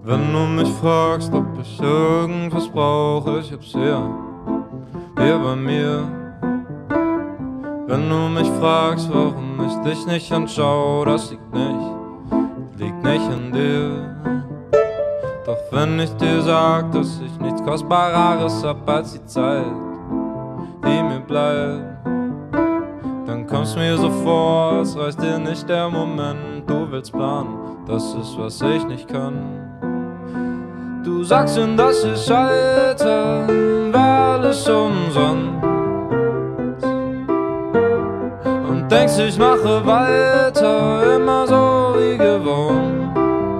Wenn du mich fragst, ob ich irgendwas brauche, ich hab's hier bei mir. Wenn du mich fragst, warum ich dich nicht anschau, das liegt nicht an dir. Doch wenn ich dir sag, dass ich nichts Kostbareres hab als die Zeit, die mir bleibt, dann kommt's mir so vor, es reicht dir nicht der Moment. Du willst planen, das ist, was ich nicht kann. Du sagst ihm, dass ich halte, wär alles umsonst, und denkst, ich mache weiter, immer so wie gewohnt.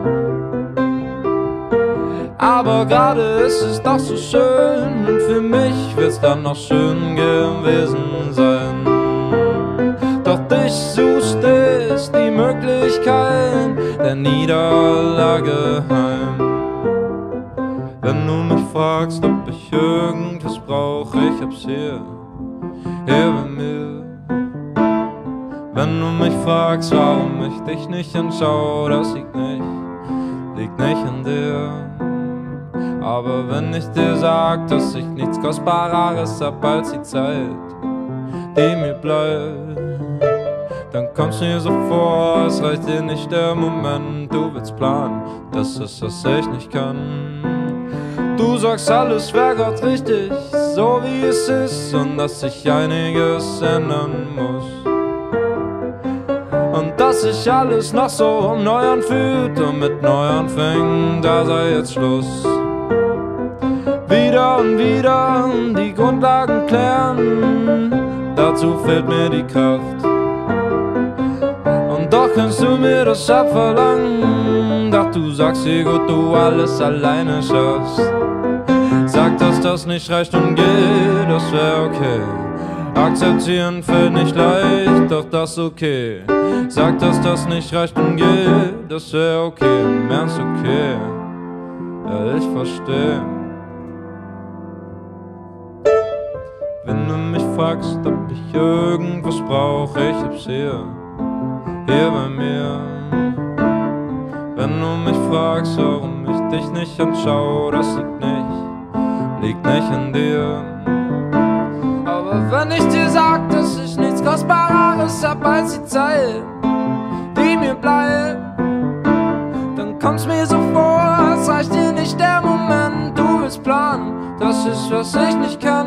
Aber gerade ist es doch so schön, und für mich wird's dann noch schön gewesen sein. Doch dich suchst, ist die Möglichkeit der Niederlage heim. Wenn du mich fragst, ob ich irgendwas brauche, ich hab's hier bei mir. Wenn du mich fragst, warum ich dich nicht anschau, das liegt nicht an dir. Aber wenn ich dir sag, dass ich nichts Kostbareres hab als die Zeit, die mir bleibt, dann kommt's mir so vor, es reicht dir nicht der Moment. Du willst planen, das ist, was ich nicht kann. Du sagst, alles wär grad richtig, so wie es ist, und dass sich einiges ändern muss, und dass sich alles noch so neu anfühlt, und mit Neuanfängen, da sei jetzt Schluss. Wieder und wieder die Grundlagen klären, dazu fehlt mir die Kraft. Und doch kannst du mir das abverlangen, doch du sagst, wie gut du alles alleine schaffst. Sag, dass das nicht reicht und geht, das wär okay. Akzeptieren fällt nicht leicht, doch das ist okay. Sag, dass das nicht reicht und geht, das wär okay. Im Ernst okay, ja, ich versteh. Wenn du mich fragst, ob ich irgendwas brauche, ich hab's hier bei mir. Wenn du mich fragst, warum ich dich nicht anschau, das liegt nicht an dir. Aber wenn ich dir sag, dass ich nichts Kostbareres hab als die Zeit, die mir bleibt, dann kommt's mir so vor, es reicht dir nicht der Moment. Du willst planen, das ist, was ich nicht kann.